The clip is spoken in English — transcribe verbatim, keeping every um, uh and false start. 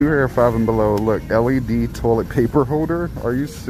Here, five and below. Look, L E D toilet paper holder. Are you serious?